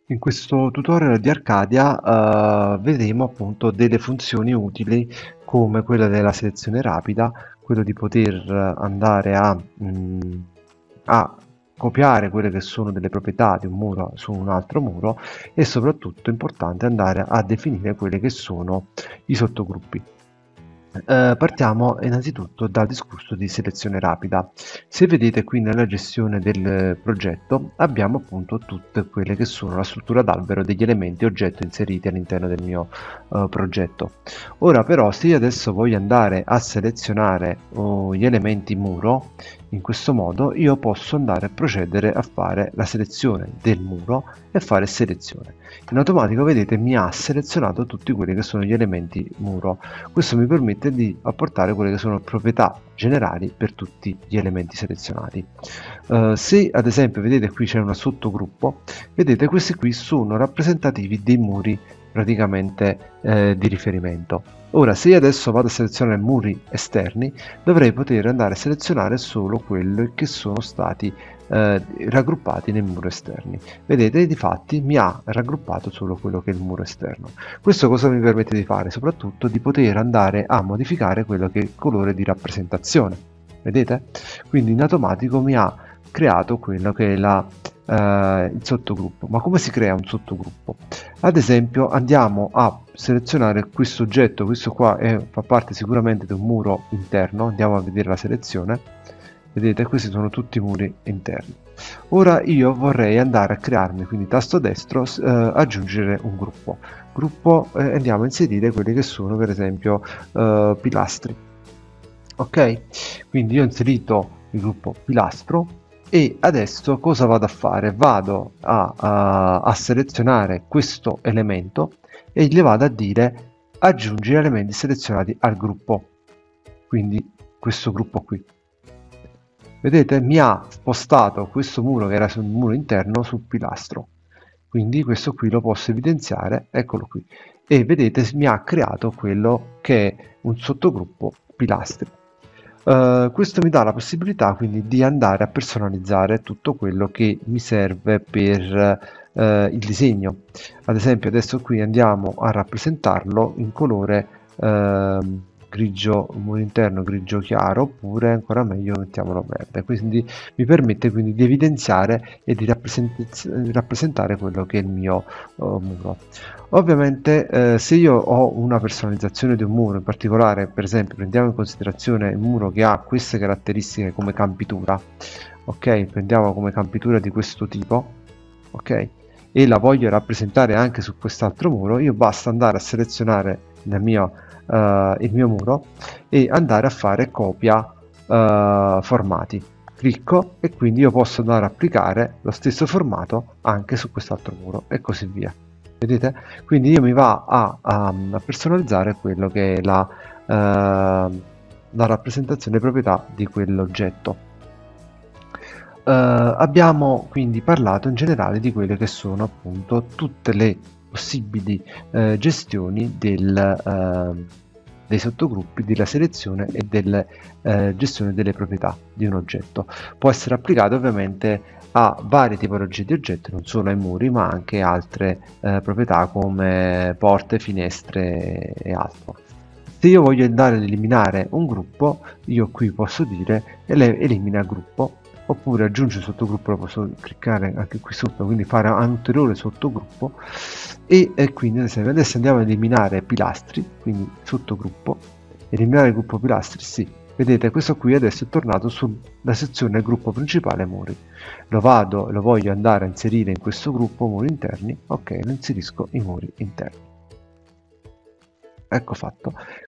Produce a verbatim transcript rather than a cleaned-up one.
In questo tutorial di Arcadia eh, vedremo appunto delle funzioni utili come quella della selezione rapida, quello di poter andare a, mm, a copiare quelle che sono delle proprietà di un muro su un altro muro e soprattutto importante andare a definire quelli che sono i sottogruppi. Eh, partiamo innanzitutto dal discorso di selezione rapida. Se vedete qui nella gestione del progetto abbiamo appunto tutte quelle che sono la struttura d'albero degli elementi oggetto inseriti all'interno del mio eh, progetto. Ora però se io adesso voglio andare a selezionare oh, gli elementi muro, in questo modo io posso andare a procedere a fare la selezione del muro e fare selezione. In automatico vedete mi ha selezionato tutti quelli che sono gli elementi muro. Questo mi permette di apportare quelle che sono proprietà generali per tutti gli elementi selezionati. Uh, se ad esempio vedete qui c'è un sottogruppo, vedete questi qui sono rappresentativi dei muri praticamente eh, di riferimento. Ora se io adesso vado a selezionare muri esterni dovrei poter andare a selezionare solo quelli che sono stati eh, raggruppati nei muri esterni. Vedete, difatti mi ha raggruppato solo quello che è il muro esterno. Questo cosa mi permette di fare? Soprattutto di poter andare a modificare quello che è il colore di rappresentazione. Vedete? Quindi in automatico mi ha creato quello che è la, eh, il sottogruppo. Ma come si crea un sottogruppo? Ad esempio andiamo a selezionare questo oggetto, questo qua è, fa parte sicuramente di un muro interno, andiamo a vedere la selezione, vedete questi sono tutti i muri interni. Ora io vorrei andare a crearmi, quindi tasto destro, eh, aggiungere un gruppo, gruppo eh, andiamo a inserire quelli che sono per esempio eh, pilastri, ok? Quindi io ho inserito il gruppo pilastro e adesso cosa vado a fare? Vado a, a, a selezionare questo elemento e gli vado a dire aggiungi elementi selezionati al gruppo, quindi questo gruppo qui. Vedete, mi ha spostato questo muro che era sul muro interno sul pilastro, quindi questo qui lo posso evidenziare, eccolo qui, e vedete mi ha creato quello che è un sottogruppo pilastri. Uh, questo mi dà la possibilità quindi di andare a personalizzare tutto quello che mi serve per uh, il disegno. Ad esempio adesso qui andiamo a rappresentarlo in colore uh, grigio, muro interno grigio chiaro, oppure ancora meglio mettiamolo verde, quindi mi permette quindi di evidenziare e di rappresentare quello che è il mio uh, muro. Ovviamente eh, se io ho una personalizzazione di un muro, in particolare per esempio prendiamo in considerazione il muro che ha queste caratteristiche come campitura, ok, prendiamo come campitura di questo tipo, ok, e la voglio rappresentare anche su quest'altro muro, io basta andare a selezionare la mia, uh, il mio muro e andare a fare copia uh, formati, clicco e quindi io posso andare a applicare lo stesso formato anche su quest'altro muro e così via. Vedete? Quindi io mi va a, a, a personalizzare quello che è la, eh, la rappresentazione e proprietà di quell'oggetto. Eh, abbiamo quindi parlato in generale di quelle che sono appunto tutte le possibili eh, gestioni del, eh, dei sottogruppi, della selezione e della eh, gestione delle proprietà di un oggetto. Può essere applicato ovviamente a varie tipologie di oggetti, non solo ai muri ma anche altre eh, proprietà come porte, finestre e altro. Se io voglio andare ad eliminare un gruppo, io qui posso dire elimina gruppo, oppure aggiungi un sottogruppo, lo posso cliccare anche qui sotto, quindi fare un ulteriore sottogruppo e, e quindi ad esempio adesso andiamo ad eliminare pilastri, quindi sottogruppo, eliminare il gruppo pilastri, sì. Vedete, questo qui adesso è tornato sulla sezione gruppo principale muri. Lo vado e lo voglio andare a inserire in questo gruppo muri interni, ok, lo inserisco i muri interni. Ecco fatto.